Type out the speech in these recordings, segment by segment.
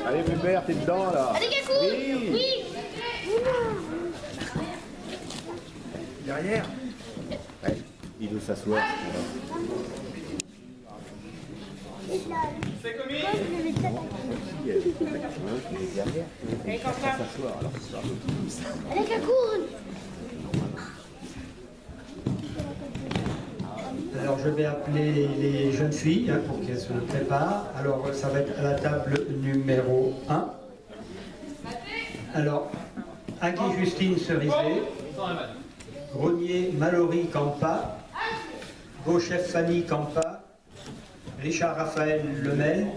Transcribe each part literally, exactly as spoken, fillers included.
Allez Pépère, t'es dedans là. Allez Kakou. Oui. Oui. Derrière. Ouais, il veut s'asseoir. C'est commis. Allez Quentin. Allez Kakou. Alors je vais appeler les jeunes filles hein, pour qu'elles se préparent. Alors ça va être à la table numéro un. Alors, Agui Justine Cerizet, Grenier Mallory Campa, Beauchef Fanny Campa, Richard Raphaël Lemel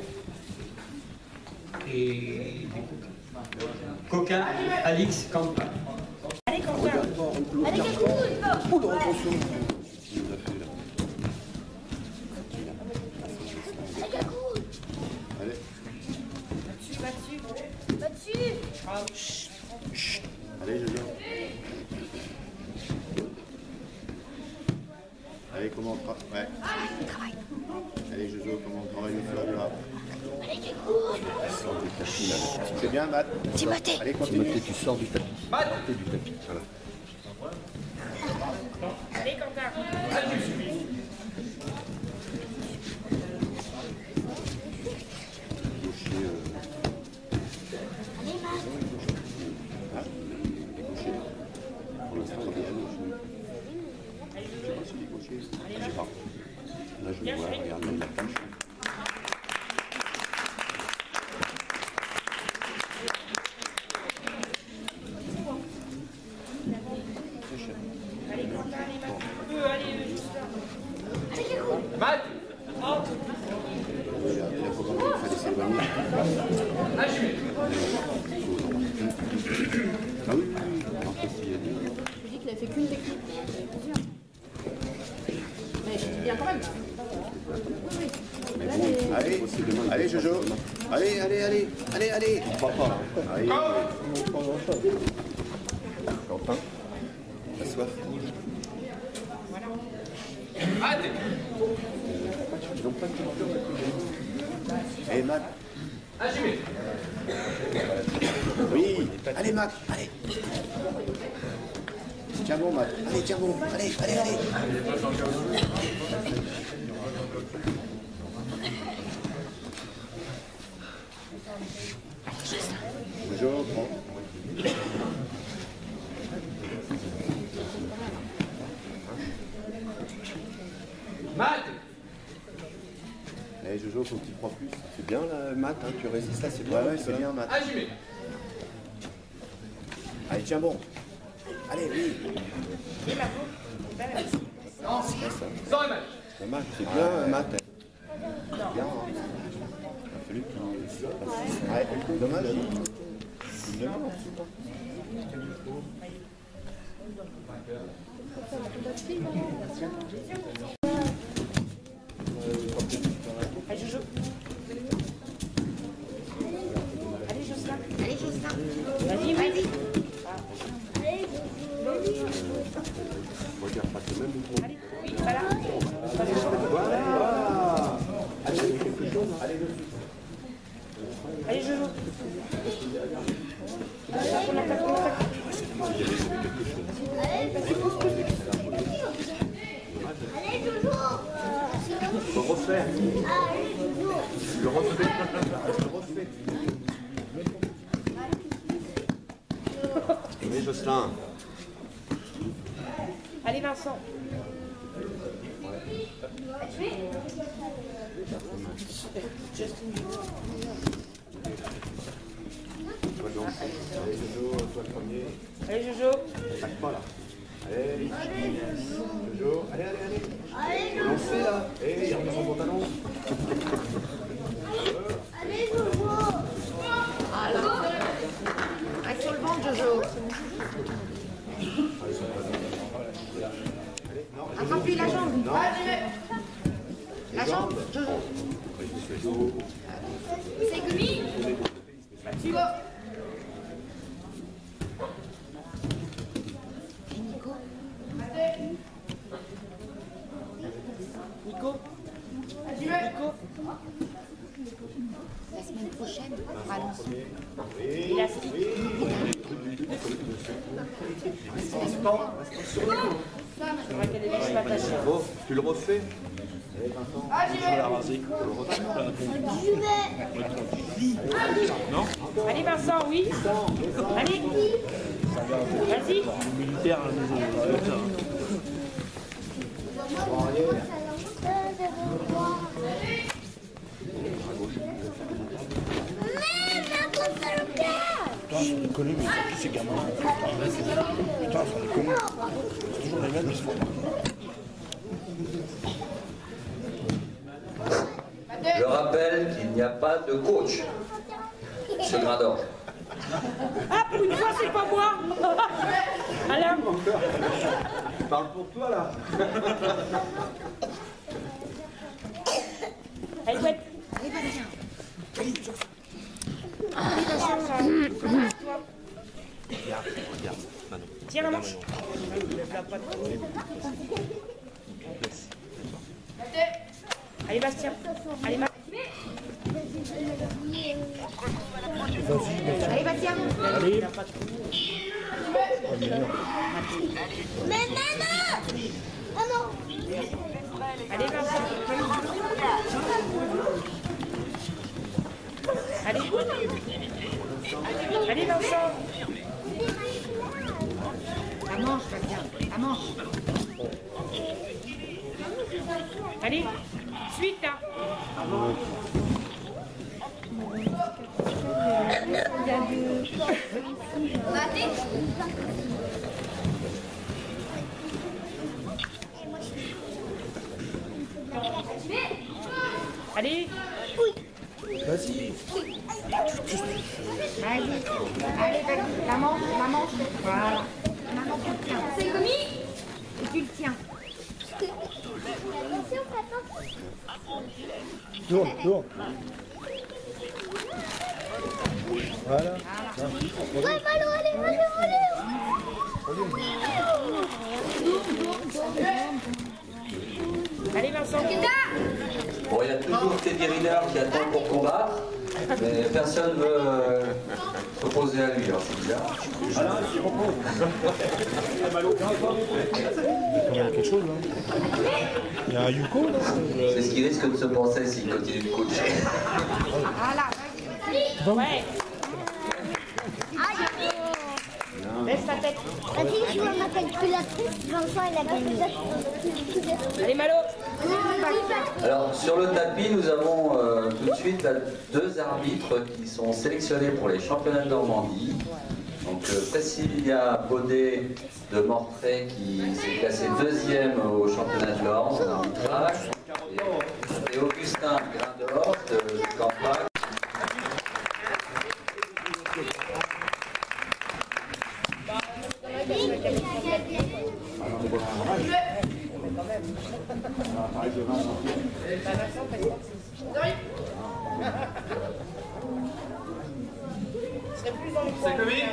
et Coquin Alix Campa. Allez Quentin. Allez Kakou. Allez. Va dessus, va dessus. Va dessus. Allez, je viens. Allez, comment on travaille? Ouais. Allez, Jojo, comment on travaille le feu là? Allez Kakou. C'est bien, Matt. Timothée. Allez, continue. Timothée, tu sors du tapis. Côté du tapis, voilà. Allez Quentin. Gaucher, euh, Allez Matt. ah, gaucher. Pour l'instant, il est à gauche. Je sais pas s'il est gaucher. Je sais pas. Là, je le vois, regarde, là, il a planche. Allez Quentin, allez Matt. Euh, allez Justin. Allez Kakou. Matt. Il a, il a pas compris qu'il fallait s'éloigner. Ah, je vais. Ah oui, oui, oui. Alors, qu'est-ce qu'il y a dit? Je dis qu'il a fait qu'une technique. Mais je dis bien quand même. Mais bon, allez, allez Jojo. Allez, allez, allez, allez, allez. Allez. Quentin, t'as soif? Matt. Ils n'ont pas de culture. Allez, Matt. Ah, je vais. Oui. Allez, Matt, allez. Tiens bon, Matt. Allez, tiens bon. Allez, allez, allez. Jojo, prends. Matt. Allez, Jojo, faut que tu crois plus. C'est bien là, Matt, hein, tu résistes là, c'est bien. Ouais, ouais, c'est bien, Matt. Ah, je vais. Allez, tiens bon. Allez, oui. Non. Sans Matt. Dommage, c'est bien, Matt. C'est bien, hein. Il a fallu qu'il se passe. Ouais, dommage. Il le met en dessous, quoi. Allez Jojo. Allez Justin. Allez Justin. Vas-y, vas-y. Allez Jojo. Regarde, pas le même mouvement. Allez, oui, voilà. Voilà. Allez, quelque chose. Allez, dessus. Allez Jojo. On attaque, on attaque. Allez Jojo. Faut refaire. Allez Jojo. Le refait. Le refait. Oui, Jocelyn. Allez Vincent. Toi, donc. Allez, Jojo, toi le premier. Allez Jojo. Attaque pas là. Allez, Jojo. Allez, allez, allez. Allez Faut lancer là. Eh, il remet son pantalon. Allez Jojo. Reste sur le ventre Jojo. Attrape-lui la jambe. Non. La jambe Jojo. C'est Gumi. Tu vas. Nico. Nico. Nico. La semaine prochaine, à Alençon. Élastique. Bon, tu le refais. Ah, j'y vais. Non? Allez Vincent, oui. Allez. Vas-y. Militaire à la maison. Putain, sans déconner, mais c'est ces gamins. Putain, sans déconner. C'est toujours les mêmes qui se font. Je rappelle qu'il n'y a pas de coach. Monsieur Grandor. Ah, pour une fois, c'est pas moi. Alain. Parle pour toi là. Allez, ouais. Regarde, regarde, Manon. Tiens la manche. Allez Bastien. Allez Ma... Allez, Bastien. Allez. Mais maman. Oh non. Allez Vincent. Allez. Allez Vincent. La manche, Bastien. La manche. Allez. Suite là. Allez. Vas-y. Allez, vas-y. La manche, la manche. Voilà. La manche, tu le tiens. C'est commis. Et tu le tiens. Tourne, tourne. Voilà. Ouais, Malo, allez, allez, allez. Allez Vincent. Bon, il y a toujours Teddy Riner qui attend pour combattre, mais personne ne veut euh, s'opposer à lui, alors c'est bizarre. Il y a quelque chose là. Il y a un Yuko là. C'est ce qui risque de se passer s'il continue de coacher. Voilà. Ouais. Laisse ta tête. Vas-y, je vois ma calculatrice. Vincent, il a gagné. Allez Malo. Alors, sur le tapis, nous avons euh, tout de suite là, deux arbitres qui sont sélectionnés pour les championnats de Normandie. Donc, euh, Priscilla Baudet de Mortray qui s'est classé deuxième au championnat de l'Orne en arbitrage. Et, et Augustin Grindor de, de Campagne. C'est commis.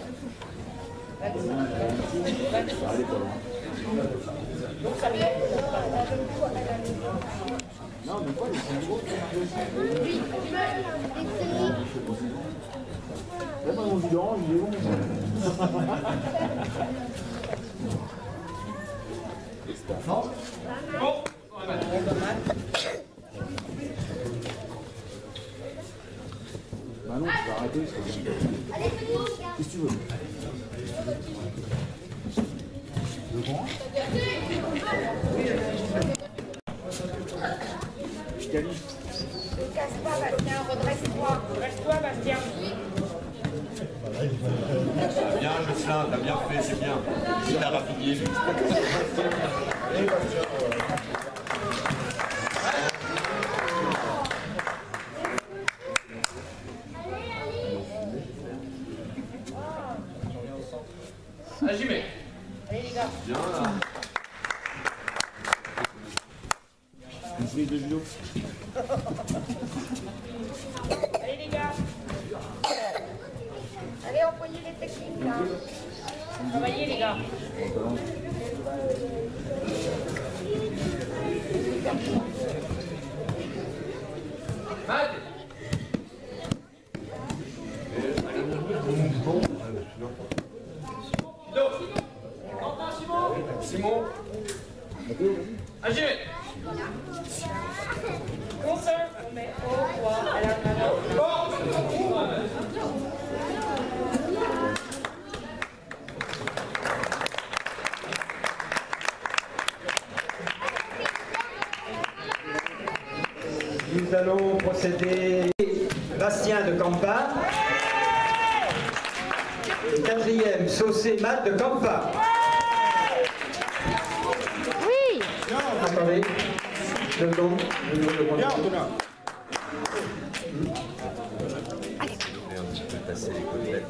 Bon, on va Bah non, tu vas arrêter. Qu'est-ce que tu veux? Le grand? Ne casse pas Bastien, redresse-toi. Redresse-toi Bastien. Bien, Jocelyn, t'as bien fait, c'est bien. Il a rapidé, lui. Ah, j'y mets. Allez les gars. Bien, là. Une prise de judo. Allez les gars. Allez, employez les techniques là. Travaillez les gars. Mat. c'était Bastien de Campa. Et quatrième, Saucé Matt de Campa. Oui. Attendez. Deux secondes. Deux secondes. Bien, Antonin. Et un petit peu passer les côtelettes.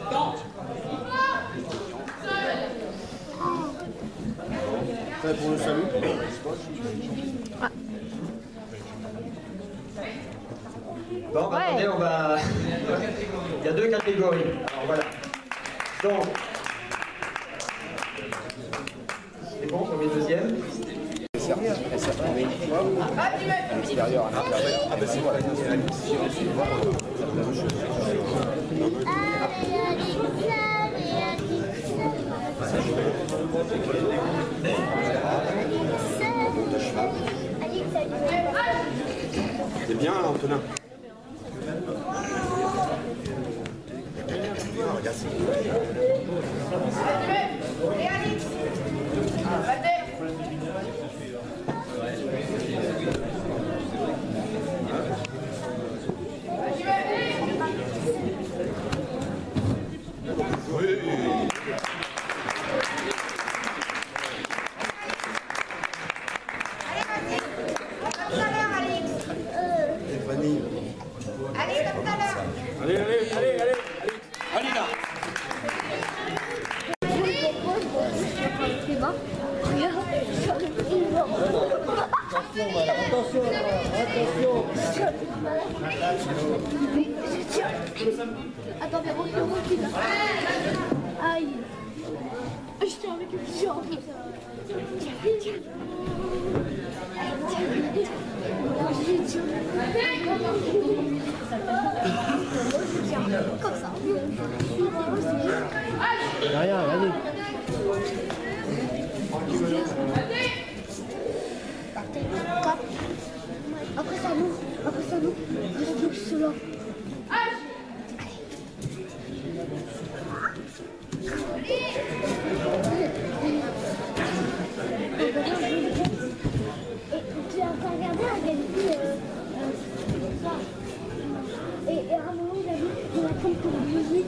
Prêt pour le salut? Bon, Ouais. attendez, on va... Il y a deux catégories. Alors voilà. Donc, c'est bon, premier, deuxième. Elle s'est retrouvée une fois à l'extérieur, à l'intérieur. Ah ben c'est voilà. C'est bien, Antonin. Regarde, c'est Allez, allez, allez, allez, allez là. C'est bon. Regarde. Attention, attention. Attends, mais recule, recule. Aïe. Je tiens avec une jambe. Comme ça. Derrière, vas-y. Après ça nous, après ça nous, on reste sur là. Tu as encore regardé un Galaxy et, et à un moment il a vu qu'il a pris pour musique.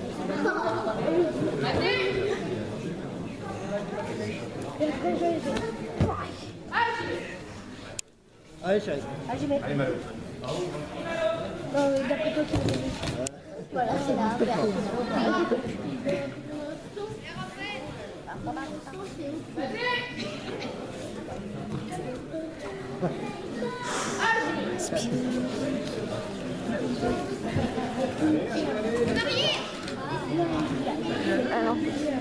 Et après je l'ai fait. Allez, chérie. Ah, j'y vais. Allez, Malo. Euh, d'après toi, qui l'as vu. Voilà, c'est là. Alors.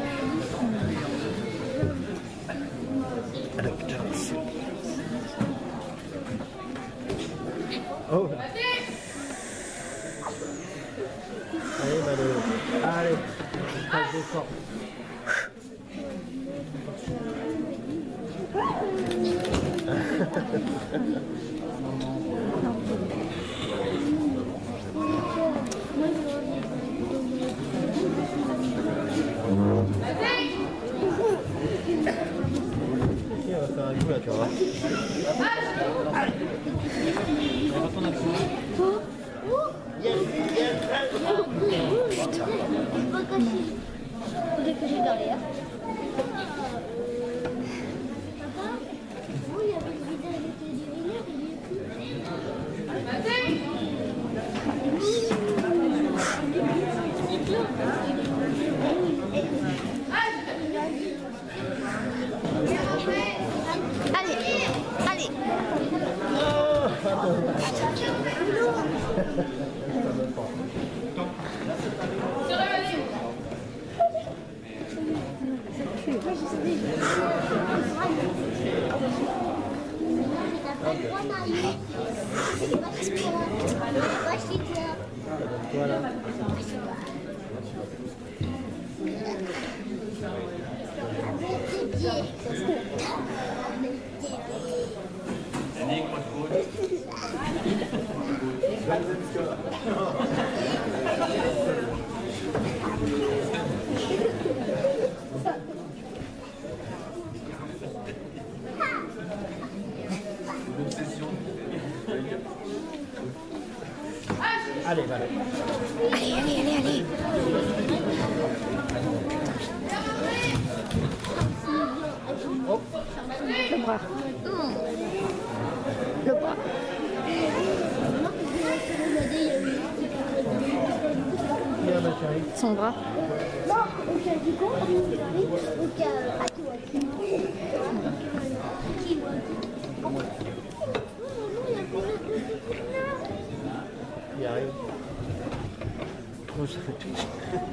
Oh. Allez, Mano. Allez. Passe de fort. On va faire un coup là, tu vas voir. Dès que j'ai derrière. Allez, allez. Voilà. Allez, allez. Allez, allez, allez, allez. Hop. Le bras. Le bras. Viens, ma chérie. Son bras. Il arrive. Oh, ça fait tout.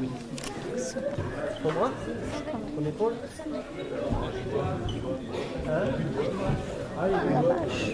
Ton bras? Ton épaule? Hein? Ah, il est beau.